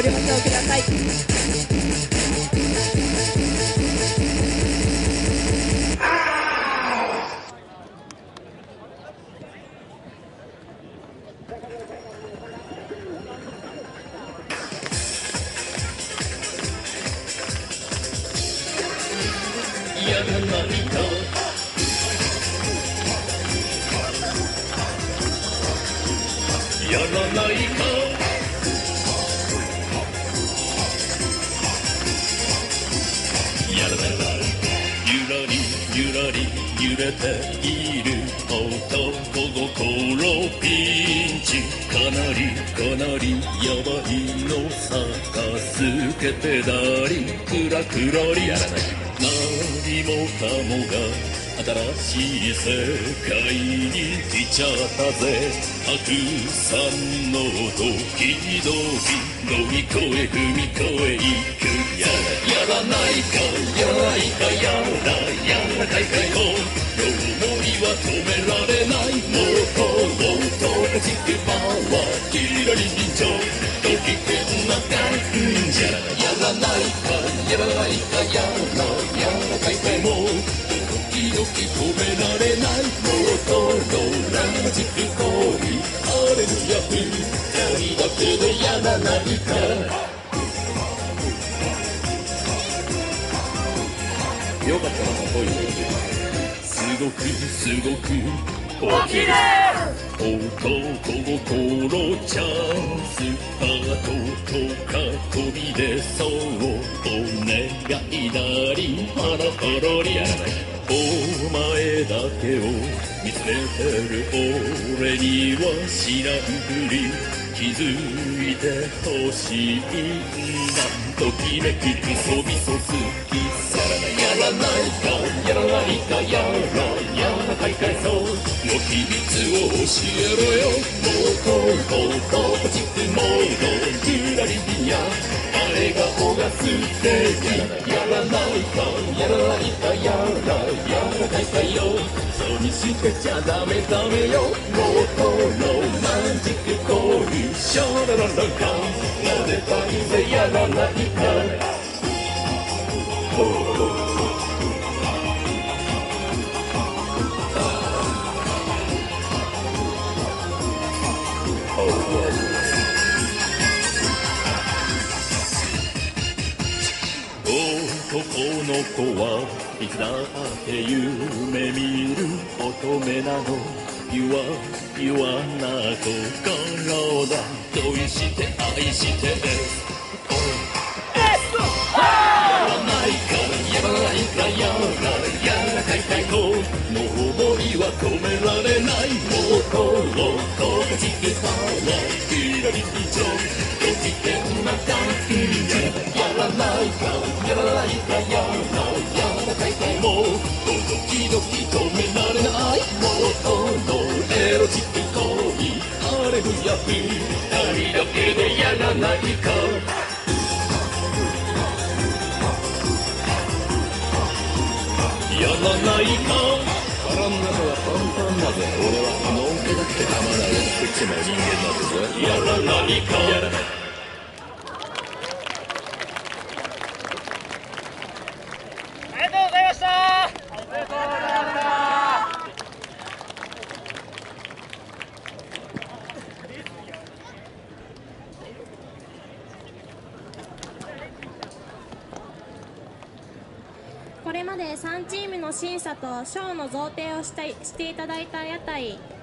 了承ください。 やらないかやらないかやらないかゆらりゆらり揺れている男心ピンチかなりやばいのさかすけてだりくらくらりやらない何もかもが新しい世界に来ちゃったぜたくさんのドキドキ乗り越え踏み越えいくやらないかやらないかやらかいかいこよ思いは止められないもっとチックパワーキラリンチョドキケンな感じやらないかやらないかやらかいかいも時々止められないもっとロマンチック行為ハレルヤ二人だけでやらないかよかったなこういうすごくおきれい男心チャンスハートとか飛び出そうお願いなりハラハラリやらないお前だけを見つめてる俺には知らんふり気づいてほしいんだときめくクソみそ好きやらないかやらないかやらかいかいそうの秘密を教えろよもっとポチックモードグラリビア誰がおがすってやらないかやらないかやらかいかいよそうにしてちゃダメよもっとロマンチック行為シャラララかなでたいぜやらないか男の子はいつだって夢見る乙女なの弱な心だ恋して愛してやらないかやらないかやらかいかいとの思いは止められないもっとチックパワーキラリピチョドキケンな感じやらないかやらないかやらかいかいもっとドキドキ止められないもっとエロチック行為ハレルヤ二人だけでやらないかやらないか腹の中はパンパンだぜ俺はのんけだってたまらない食っちまう人間なんだぞやらないかやらないありがとうございましたありがとうございましたこれまで3チームの審査と賞の贈呈をしていただいた屋台